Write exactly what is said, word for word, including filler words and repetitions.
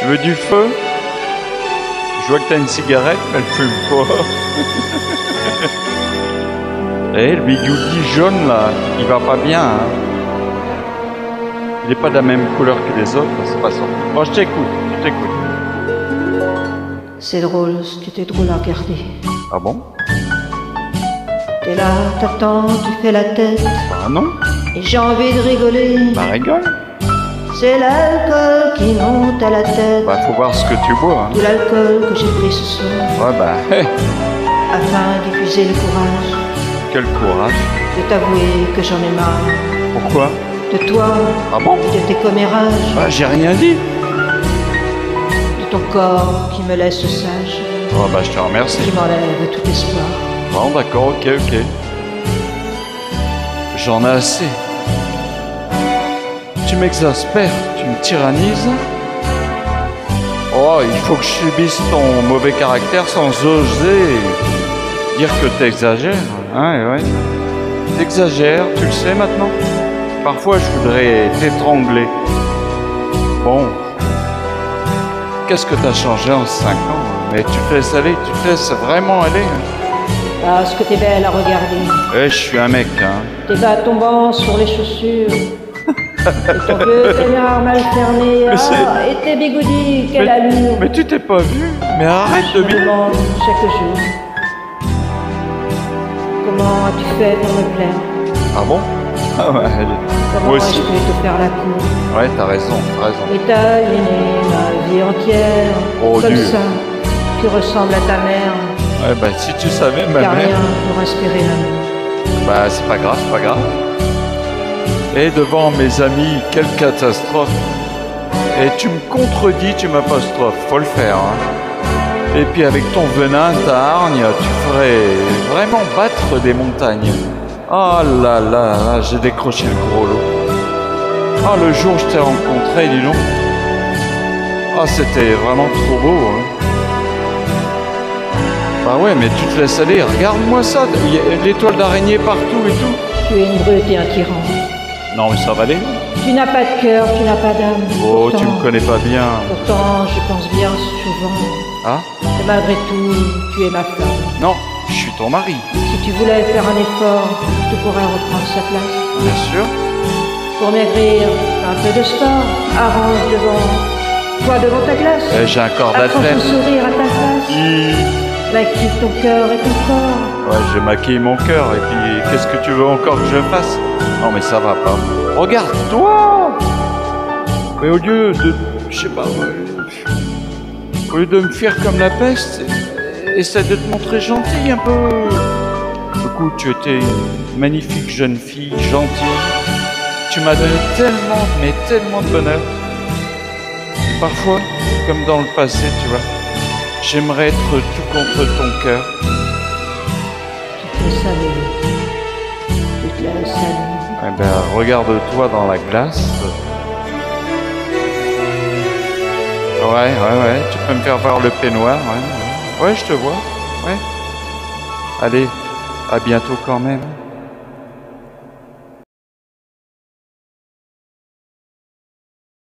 Tu veux du feu? Je vois que t'as une cigarette, mais elle fume pas. Eh, le bigoudi jaune, là, il va pas bien, hein. Il est pas de la même couleur que les autres, c'est pas ça. Bon, je t'écoute, je t'écoute. C'est drôle, c'était drôle à regarder. Ah bon? T'es là, t'attends, tu fais la tête. Bah non. Et j'ai envie de rigoler. Bah rigole. C'est l'alcool qui monte à la tête. Bah faut voir ce que tu bois, hein. Tout l'alcool que j'ai pris ce soir. Ouais bah, hé. Afin d'épuiser le courage. Quel courage. De t'avouer que j'en ai marre. Pourquoi? De toi. Ah bon? Et de tes commérages. Bah j'ai rien dit. De ton corps qui me laisse sage. Oh bah je te remercie. Qui m'enlève tout espoir. Bon d'accord, ok, ok. J'en ai assez. Tu m'exaspères, tu me tyrannises. Oh, il faut que je subisse ton mauvais caractère sans oser dire que t'exagères. Hein, ouais. T'exagères, tu le sais maintenant. Parfois, je voudrais t'étrangler. Bon. Qu'est-ce que t'as changé en cinq ans? Mais tu te laisses aller, tu te laisses vraiment aller. Ah, ce que t'es belle à regarder. Eh, je suis un mec, hein. Tes bas tombants sur les chaussures. Et ton vieux peignoir mal fermé. Ah, et tes bigoudis, quelle mais, allure. mais tu t'es pas vu. Mais arrête Je de me bide. demande chaque jour. Comment as-tu fait pour me plaire? Ah bon? Ah ouais. Comment Moi aussi. je peux te faire la cour? Ouais, t'as raison, t'as raison. Et t'as gêné ma vie entière. Oh, comme Dieu. ça, tu ressembles à ta mère. Ouais, bah si tu savais, ma Car mère. rien pour inspirer l'amour. Bah c'est pas grave, c'est pas grave. Et devant mes amis, quelle catastrophe. Et tu me contredis, tu m'apostrophes, faut le faire. Hein. Et puis avec ton venin, ta hargne, tu ferais vraiment battre des montagnes. Oh là là, là j'ai décroché le gros lot. Ah, le jour où je t'ai rencontré, dis donc. Ah, c'était vraiment trop beau. Hein. Bah ouais, mais tu te laisses aller. Regarde-moi ça, il y a l'étoile d'araignée partout et tout. Tu es une brute et un tyran. Non, mais ça va aller. Tu n'as pas de cœur, tu n'as pas d'âme. Oh, Pourtant- tu me connais pas bien. Pourtant, je pense bien souvent Ah? que malgré tout, tu es ma femme. Non, je suis ton mari. Si tu voulais faire un effort, tu pourrais reprendre sa place. Bien sûr. Pour maigrir, fais un peu de sport. Arrange devant toi devant ta glace. Eh, j'ai un corps Accroche d'athlète. un sourire à ta face. Hi. Maquille ton cœur et ton corps. Ouais, je maquille mon cœur. Et puis, qu'est-ce que tu veux encore que je fasse? Non, mais ça va pas. Regarde-toi! Mais au lieu de... Je sais pas... euh, Au lieu de me faire comme la peste, essaie de te montrer gentille un peu. Écoute, tu étais une magnifique jeune fille, gentille. Tu m'as donné tellement, mais tellement de bonheur. Et parfois, comme dans le passé, tu vois, j'aimerais être tout contre ton cœur. Tu te laisses aller. Tu te laisses aller. Eh ben, regarde-toi dans la glace. Ouais, ouais, ouais, tu peux me faire voir le peignoir, ouais. Ouais, ouais, je te vois, ouais. Allez, à bientôt quand même.